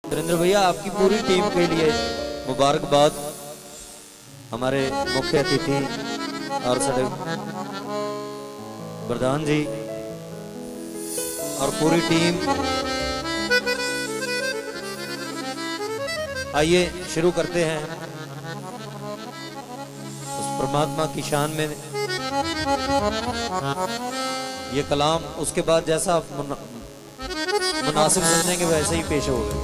सुरेंद्र भैया आपकी पूरी टीम के लिए मुबारकबाद। हमारे मुख्य अतिथि और सड़क प्रधान जी और पूरी टीम। आइए शुरू करते हैं उस परमात्मा की शान में ये कलाम। उसके बाद जैसा आप मुनासिब समझेंगे वैसे ही पेश होगा।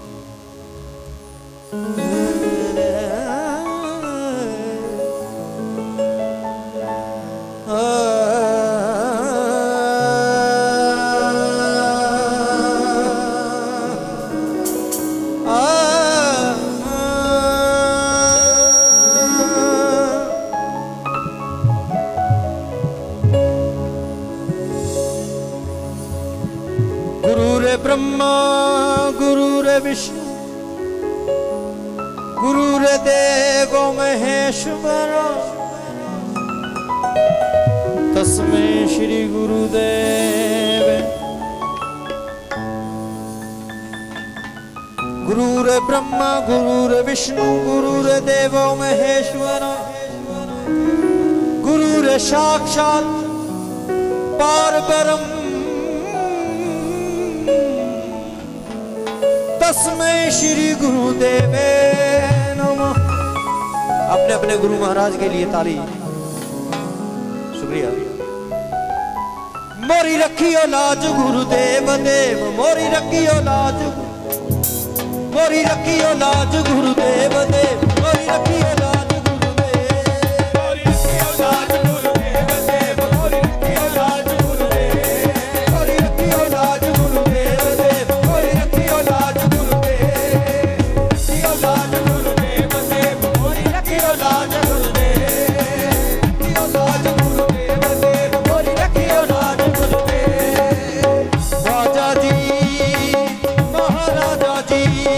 ब्रह्मा गुरुर्विष्णु गुरुर्देवो महेश्वरो तस्मै श्री गुरुदेव। गुरुर्ब्रह्मा गुरुर्विष्णु गुरुर्देवो महेश्वरो गुरुर्साक्षात् परब्रह्म तस्मै श्री गुरुदेवे नमः। अपने अपने गुरु महाराज के लिए ताली। शुक्रिया। मोरी रखियो लाज गुरुदेव देव, मोरी रखियो लाज, मोरी रखियो लाज गुरुदेव देव, मोरी रखियो लाज गुरुदेव, मोरी रखियो लाज गुरुदेव देव, मोरी रखियो लाज गुरुदेव, मोरी रखियो लाज गुरुदेव देव, मोरी रखियो लाज जी महाराजा जी।